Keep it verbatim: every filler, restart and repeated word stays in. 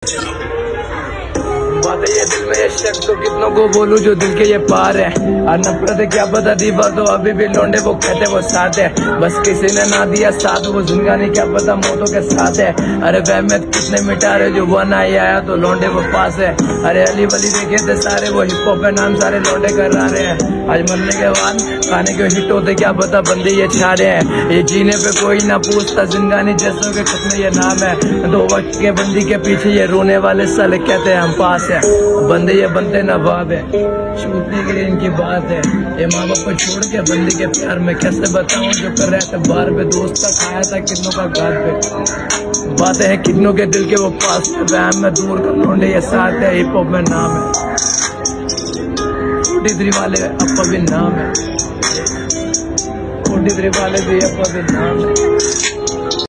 बात है ये दिल में ये शक तो कितनों को बोलूं जो दिल के ये पार है। और नफरत है क्या पता दीवा तो अभी भी लौंडे वो कहते वो साथ है। बस किसी ने ना दिया साथ वो जिंदगानी क्या पता मौतों के साथ है। अरे वहमत कितने मिटा रहे जो वन आई आया तो लौंडे वो पास है। अरे अली वली देखे थे सारे वो हिप हॉप पे नाम सारे लौंडे कर रहे हैं। आज मरने के बाद खाने के हिट होते क्या पता बंदे ये छा रहे हैं। ये जीने पे कोई ना पूछता जिंदगानी जैसों के कितने ये नाम है। दो वक्त के बंदी के पीछे ये रोने वाले साले कहते हैं हम पास है। बंदे ये बनते नवाब है छूटने के लिए इनकी बात है। ये माँ बाप को छोड़ के बंदी के प्यार में कैसे बताऊं जो कर रहे थे बाहर पे दोस्त का खाया था कितनों का घर पे। बातें हैं कितनों के दिल के वो पास है। वहम में दूर कर लौंडे ये साथ है। हिप हॉप में नाम है कोटी वाले अपा भी नाम है। कोटी वाले भी अपा भी नाम है।